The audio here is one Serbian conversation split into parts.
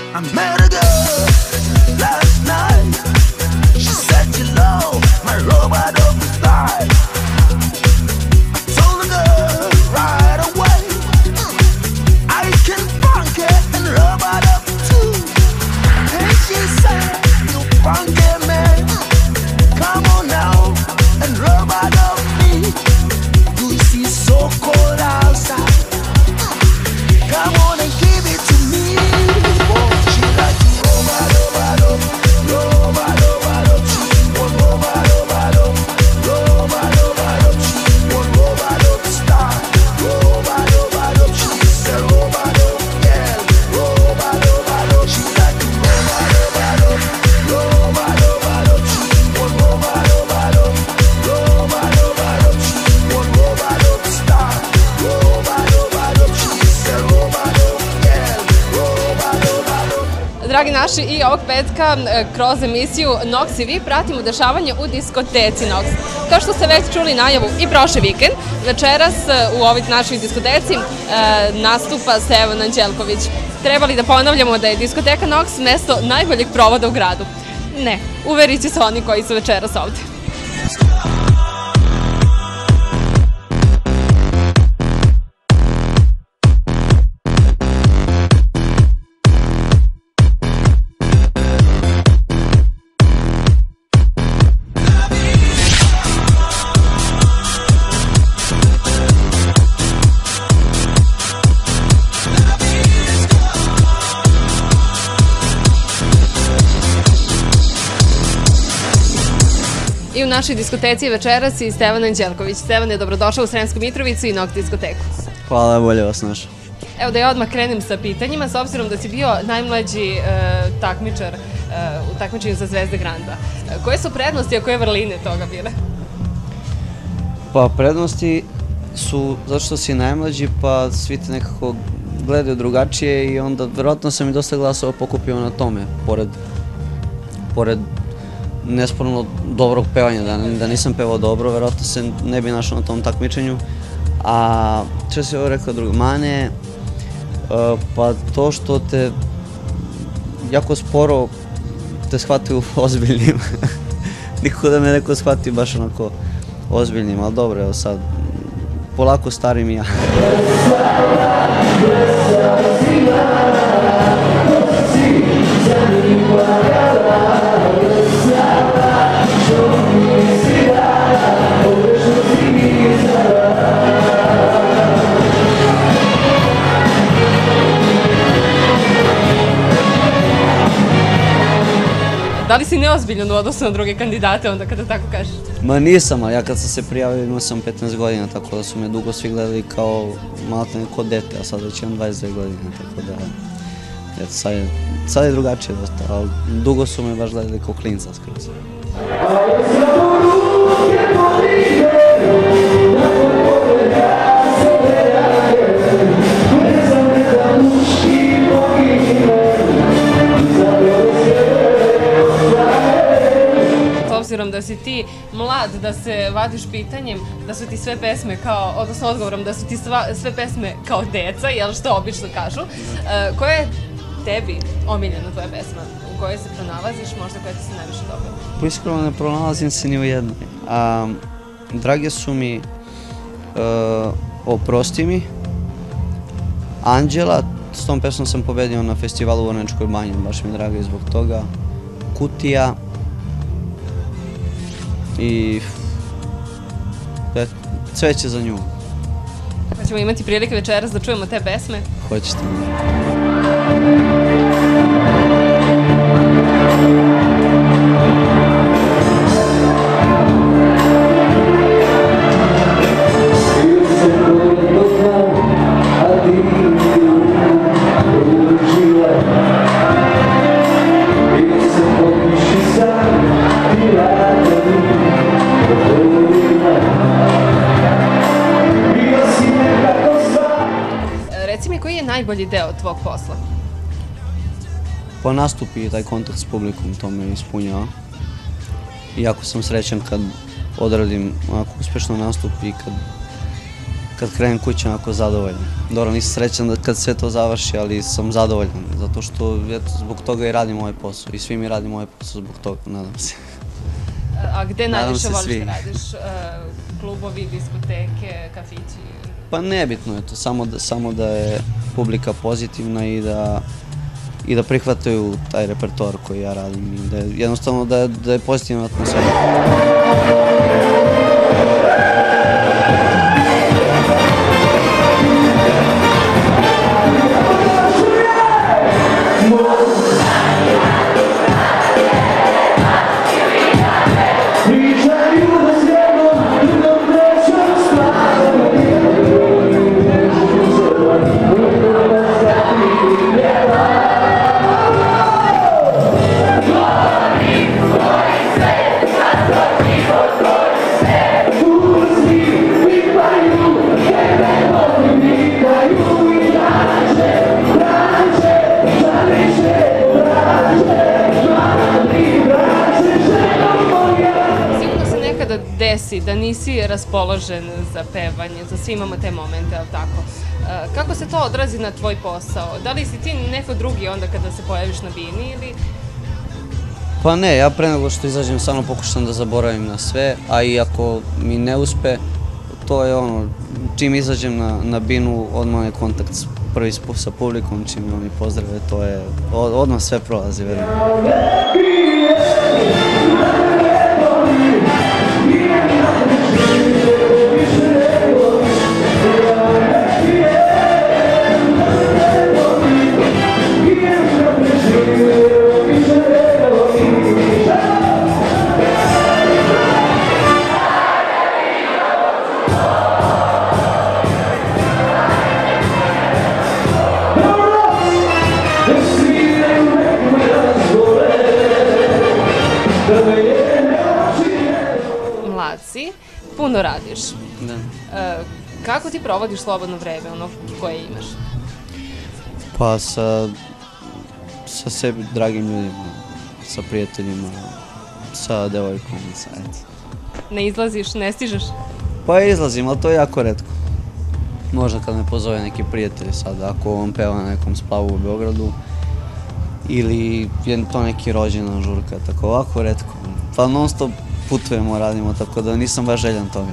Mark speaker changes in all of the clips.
Speaker 1: I met a girl last night. She said you love my robot of the style. I told the girl right away I can funk it and robot up too. And she said, you funky man, come on now and robot up me. You see so cold outside. Come on and give it to me. Oh, she like to robot, robot up, robot, robot up. She want robot, robot up, robot, robot up. She want robot up star, robot, robot up. She said robot up, yeah, robot, robot up. She like to robot, robot up, robot, robot up. She want robot, robot up, robot, robot up. She want robot up star, robot, robot up. She said robot up, yeah, robot, robot up.
Speaker 2: Dragi naši, i ovog petka kroz emisiju Nox i vi pratimo dešavanje u diskoteci Nox. Kao što ste već čuli najavu i prošli vikend, večeras u ovoj našoj diskoteci nastupa Stevan Anđelković. Trebali da ponavljamo da je diskoteka Nox mesto najboljeg provoda u gradu? Ne, uverit će se oni koji su večeras ovde. I u našoj diskoteci večeras i Stevan Anđelković. Stevan je dobrodošao u Sremsku Mitrovicu i Nox diskoteku.
Speaker 3: Hvala, bolje vas našao.
Speaker 2: Evo da ja odmah krenem sa pitanjima, s obzirom da si bio najmlađi takmičar u takmičenju za Zvezde Granda. Koje su prednosti, a koje vrline toga bile?
Speaker 3: Pa prednosti su zato što si najmlađi, pa svi te nekako gledaju drugačije i onda verovatno sam i dosta glasova pokupio na tome, pored nesporno dobrog pevanja, da nisam pevao dobro, verovatno se ne bi našao na tom takmičenju. A što si ovo rekao drugo, mane, pa to što te jako sporo te shvataju ozbiljnim. Nikako da me neko shvati baš onako ozbiljnim, ali dobro, evo sad, polako starim i ja.
Speaker 2: Da li si neozbiljan u odnosu na druge kandidate onda kada tako kažeš?
Speaker 3: Ma nisam, ali ja kad sam se prijavio imao sam 15 godina, tako da su me dugo svi gledali kao maltene kod dete, a sad već imam 22 godine, tako da eto, sad je drugačije dosta, ali dugo su me baš gledali kao klinca skroz.
Speaker 2: Obzirom da si ti mlad, da se vadiš pitanjem, da su ti sve pesme kao, odnosno odgovorom, da su ti sve pesme kao deca, jel što obično kažu. Koja je tebi omiljena tvoja pesma? U kojoj se pronalaziš, možda koja ti se najviše dobra?
Speaker 3: Pa iskreno ne pronalazim se ni u jednoj. Drage su mi Oprosti mi, Anđela, s tom pesmom sam pobedio na festivalu u Vrnjačkoj banji, baš mi je draga i zbog toga. Kutija i Cveće za nju.
Speaker 2: Pa ćemo imati prilike večeras da čujemo te pesme?
Speaker 3: Hoćete.
Speaker 2: najbolji deo tvog posla?
Speaker 3: Pa nastupi i taj kontakt s publikom, to me ispunjava. I jako sam srećan kad odradim onako uspešno nastup i kad krenem kući onako zadovoljan. Dobro, nisam srećan kad sve to završi, ali sam zadovoljan, zato što eto, zbog toga i radim ovaj posao i svi mi radimo ovaj posao zbog toga, nadam se.
Speaker 2: A gde najviše
Speaker 3: se
Speaker 2: voliš
Speaker 3: svi.
Speaker 2: da radiš? Klubovi, diskoteke, kafići?
Speaker 3: Pa nebitno je to, samo da je publika pozitivna i da prihvataju taj repertoar koji ja radim i da je, jednostavno da je pozitivna atmosfera.
Speaker 2: Desi da nisi raspoložen za pevanje, za svi imamo te momente, ali tako. Kako se to odrazi na tvoj posao? Da li si ti neko drugi onda kada se pojaviš na bini ili...
Speaker 3: Pa ne, ja pre nego što izađem samo pokušam da zaboravim na sve, a i ako mi ne uspe, to je ono, čim izađem na binu, odmah je kontakt prvi sa publikom, čim me oni pozdrave, to je, odmah sve prolazi, verujem.
Speaker 2: Mlad si, puno radiš.
Speaker 3: Da.
Speaker 2: Kako ti provodiš slobodno vreme, ono koje imaš?
Speaker 3: Pa sa sebi dragim ljudima, sa prijateljima, sa devojkom, eto.
Speaker 2: Ne izlaziš, ne stižeš?
Speaker 3: Pa izlazim, ali to je jako retko. Možda kad me pozove neki prijatelj sad, ako on peva na nekom splavu u Beogradu, ili je to neki rođendan, žurka, tako ovako retko. Pa non stop putujemo, radimo, tako da nisam baš željan toga.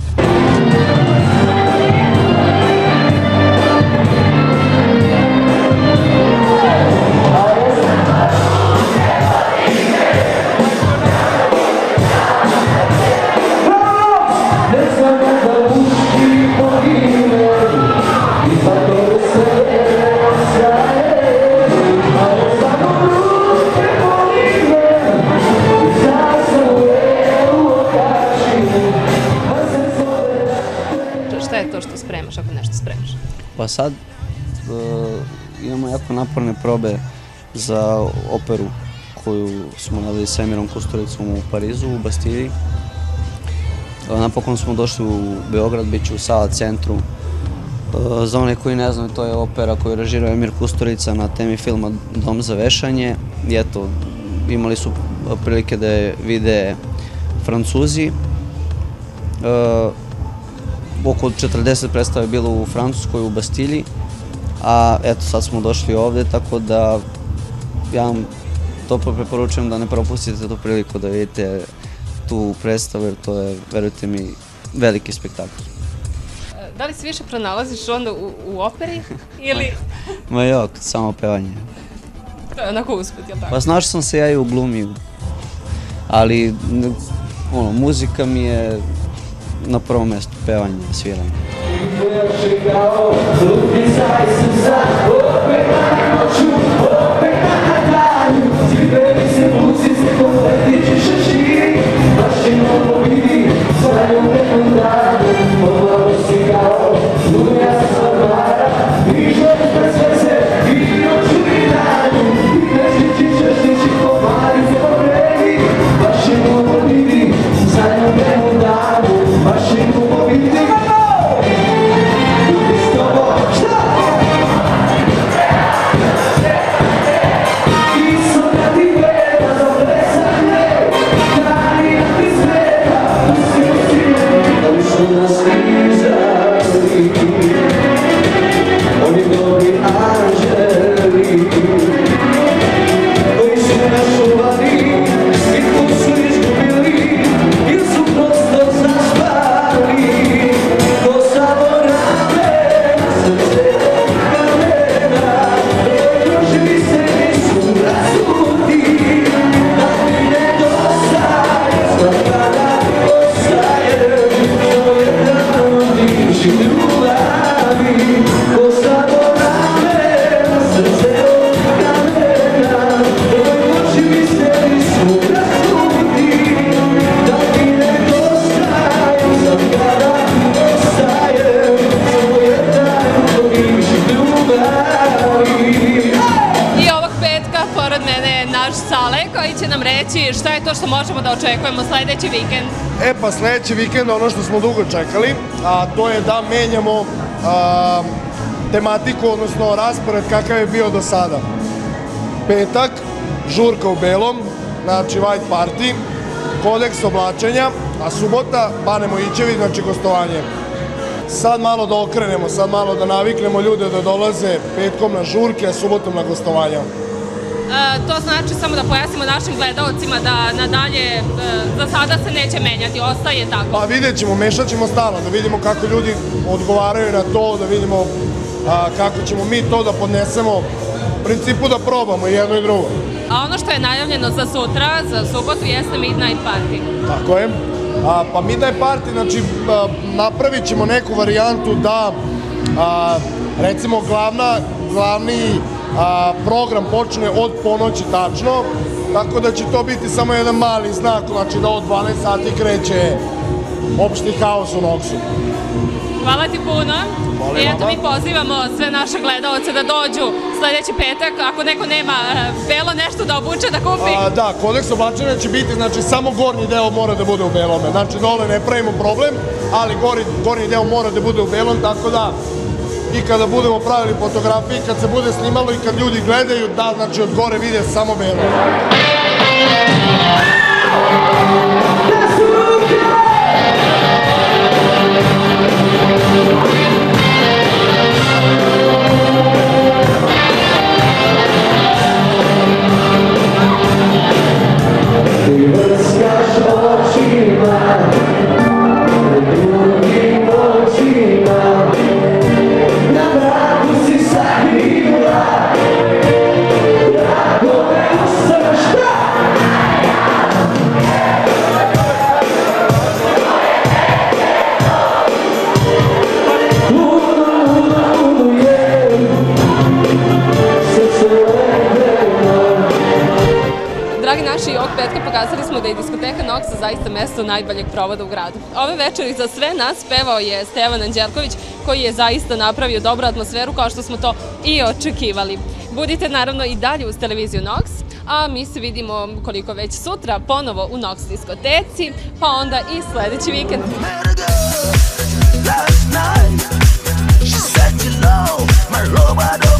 Speaker 2: Šta je to što spremaš, ako nešto spremaš?
Speaker 3: Pa sad imamo jako naporne probe za operu koju smo radili s Emirom Kusturicom u Parizu, u Bastilji. Napokon smo došli u Beograd, bit će u Sava centru. Za one koji ne znaju, to je opera koju je režirao Emir Kusturica na temi filma Dom za vešanje. I eto, imali su prilike da je vide Francuzi. Oko 40 predstava je bilo u Francuskoj, u Bastilji, a eto sad smo došli ovde, tako da ja vam toplo preporučujem da ne propustite tu priliku da vidite tu predstavu, jer to je, verujte mi, veliki spektakl.
Speaker 2: Da li se više pronalaziš onda u operi ili...
Speaker 3: Ma jok, samo pevanje.
Speaker 2: To je onako usput, jel tako?
Speaker 3: Pa znaš sam se ja i u glumi, ali ono, muzika mi je na prvom mjestu, pevanje, sviranje.
Speaker 2: mene naš Sale koji će nam reći šta je to što možemo da očekujemo sledeći vikend.
Speaker 4: Pa sledeći vikend ono što smo dugo čekali, a to je da menjamo tematiku, odnosno raspored kakav je bio do sada. Petak, žurka u belom, znači white party, kodeks oblačenja, a subota Bane Mojićević, znači gostovanje. Sad malo da okrenemo, sad malo da naviknemo ljude da dolaze petkom na žurke, a subotom na gostovanja.
Speaker 2: To znači, samo da pojasnimo našim gledaocima, da nadalje za sada se neće menjati, ostaje tako.
Speaker 4: Pa vidjet ćemo, mešat ćemo stalno, da vidimo kako ljudi odgovaraju na to, da vidimo kako ćemo mi to da podnesemo, u principu da probamo jedno i drugo.
Speaker 2: A ono što je najavljeno za sutra, za subotu, jeste Midnight Party.
Speaker 4: Tako je. Pa Midnight Party, znači napravit ćemo neku varijantu da recimo glavni program počne od ponoći tačno, tako da će to biti samo jedan mali znak, znači da od 12 sati kreće opšti haos u Noxu.
Speaker 2: Hvala ti puno. I eto, mi pozivamo sve naše gledaoce da dođu sledeći petak, ako neko nema belo nešto da obuče, da kupi.
Speaker 4: Da, kodeks oblačenja će biti, znači samo gornji deo mora da bude u belome, znači dole ne pravimo problem, ali gornji deo mora da bude u belom, tako da i kada budemo pravili fotografije, kad se bude snimalo i kad ljudi gledaju, da, znači od gore vide samo belo.
Speaker 2: Dragi naši, ovog petka pokazali smo da je diskoteka Nox zaista mesto najboljeg provoda u gradu. Ove večeri za sve nas pevao je Stevan Anđelković, koji je zaista napravio dobru atmosferu kao što smo to i očekivali. Budite naravno i dalje uz televiziju Nox, a mi se vidimo koliko već sutra ponovo u Nox diskoteci, pa onda i sledeći vikend.
Speaker 1: Last night, she said you know my robot.